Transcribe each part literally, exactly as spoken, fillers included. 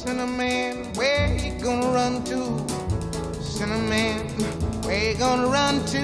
SInnerman, where you gonna run to? SInnerman, where you gonna run to?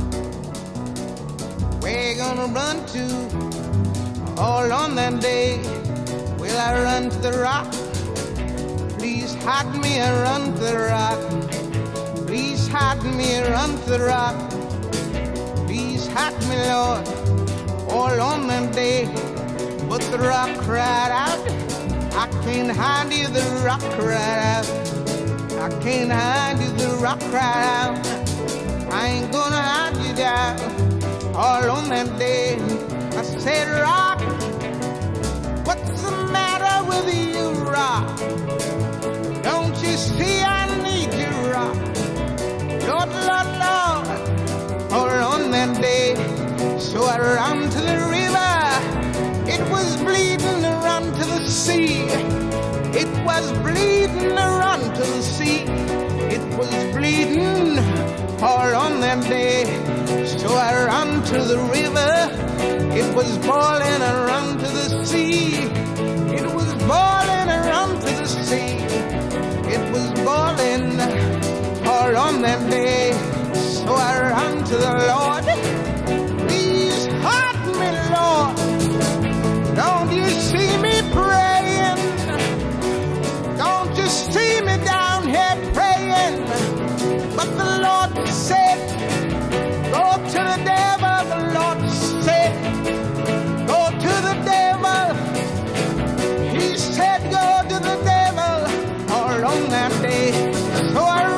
Where you gonna run to? All on that day, will I run to the rock? Please hide me and run to the rock. Please hide me and run to the rock. Please hide me, Lord, all on that day. But the rock cried out, I can't hide you, the rock cried out. I can't hide you, the rock cried out. I ain't gonna hide you down. All on that day, I said, rock, what's the matter with you, rock? Don't you see I need you, rock? Lord, Lord, Lord, all on that day. So I ran to the river. It was bleeding to run to the sea. It was bleeding to run to the sea. It was bleeding all on that day. So I ran to the river. It was boiling and run to the sea. It was boiling and run to the sea. It was boiling all on that day. So I ran to the Lord. Please hide me, Lord. Don't you see me praying? Don't you see me down here praying? But the Lord said, go to the devil. The Lord said, go to the devil. He said, go to the devil all on that day. So I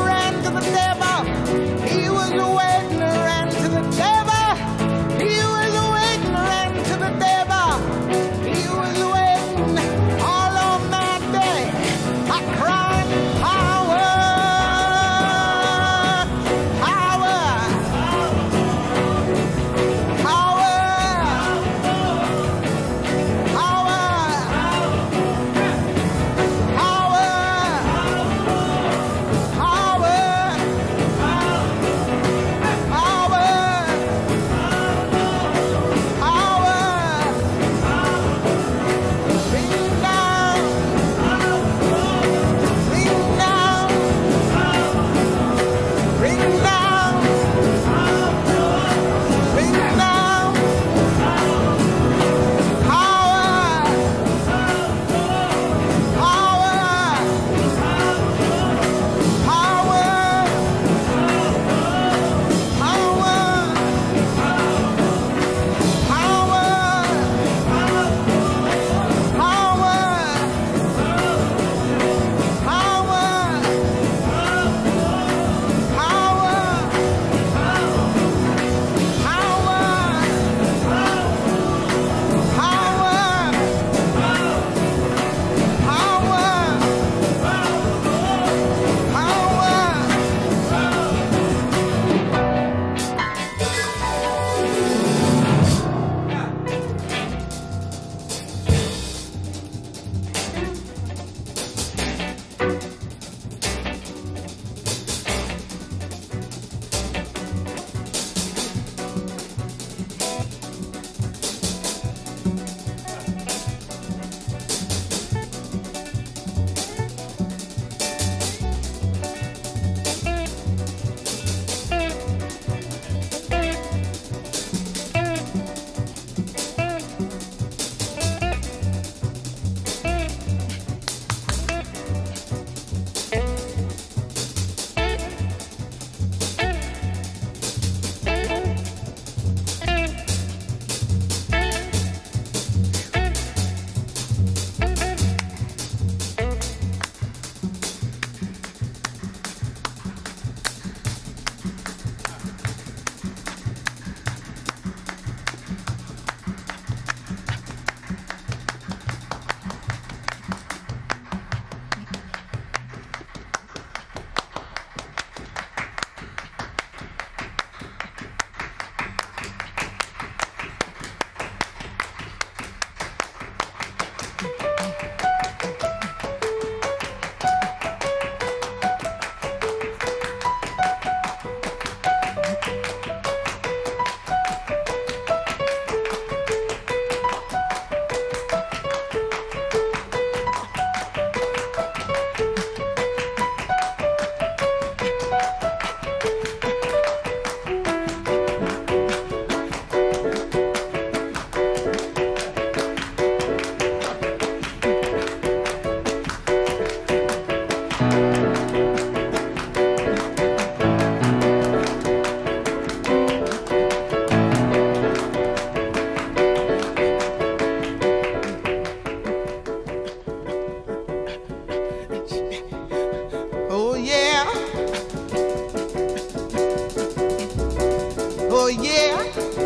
Oh yeah.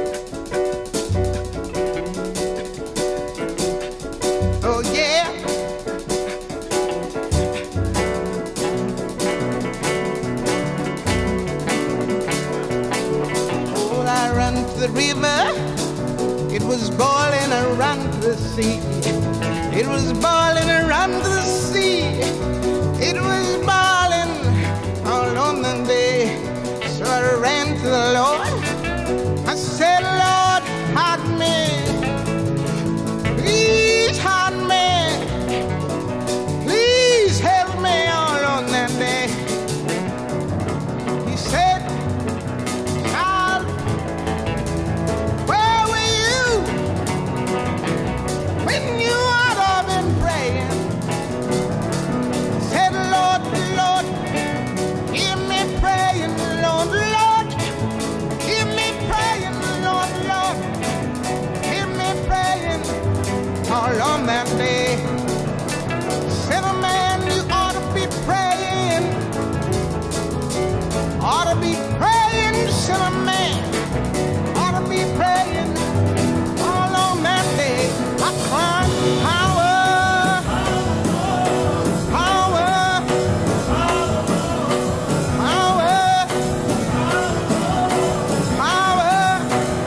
Oh yeah. Oh, I run to the river. It was boiling around to the sea. It was boiling around to the sea. It was boiling all on the day. So I ran to the Lord. I said, Lord, hide me. Please hide me. Please help me all on that day. He said, child, where were you when you ought to have been praying? I said, Lord, Lord, hear me praying, Lord, Lord, hear me praying, Lord, Lord, hear me praying all on that day. Said, a man, you ought to be praying, ought to be praying, said a man, ought to be praying all on that day. I cried, power, power, power, power,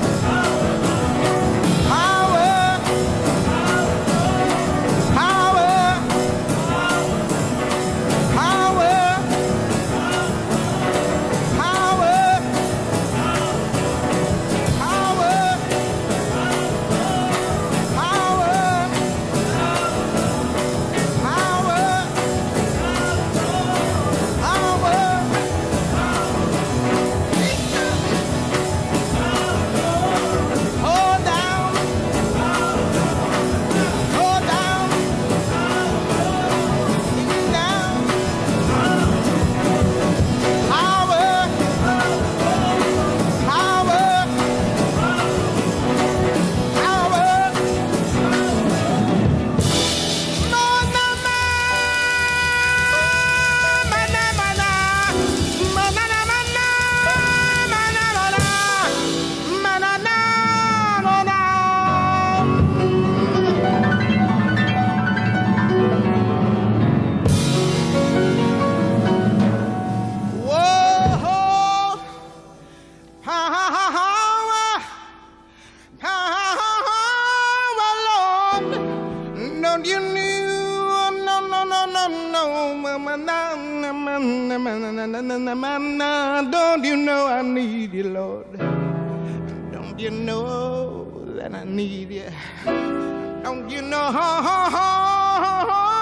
Don't you know I need you, Lord? Don't you know that I need you? Don't you know?